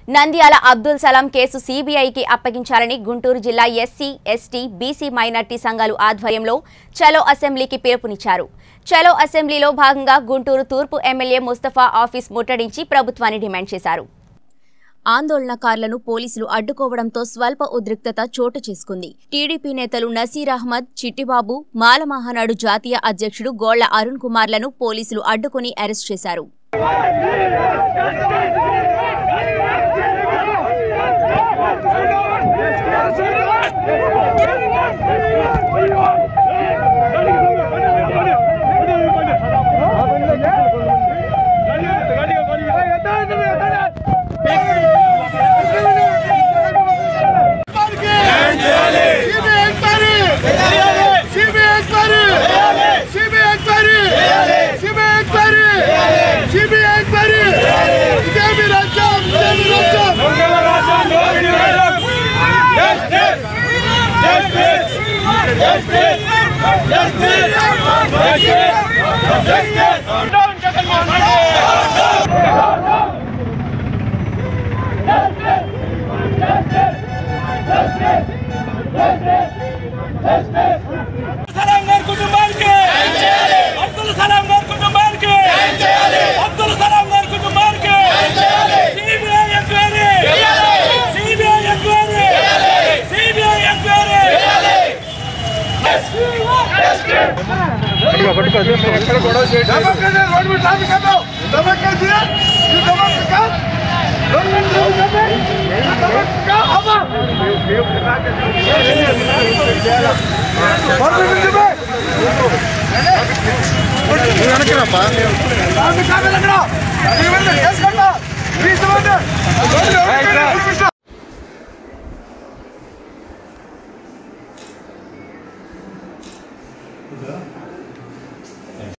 Nandyal Abdul Salam case సిబిఐకి అప్పగించాలని గుంటూరు జిల్లా ఎస్సీ, ఎస్టీ, బీసీ మైనార్టీ సంఘాలు ఆధ్వర్యంలో చలో అసెంబ్లీకి పిలుపునిచ్చారు. చలో అసెంబ్లీలో భాగంగా గుంటూరు తూర్పు ఎమ్మెల్యే ముస్తఫా ఆఫీస్ ముట్టడించి ప్రభుత్వాన్ని డిమాండ్ చేశారు. ఆందోళనకారులను పోలీసులు అడ్డుకోవడంతో స్వల్ప ఉద్రిక్తత చోటు చేసుకుంది. టీడీపీ నేతలు నసీర్ అహ్మద్, చిట్టిబాబు, మాల మహానాడు జాతీయ అధ్యక్షుడు గోళ్ల అరుణ్ కుమార్లను పోలీసులు అడ్డుకుని అరెస్ట్ చేశారు.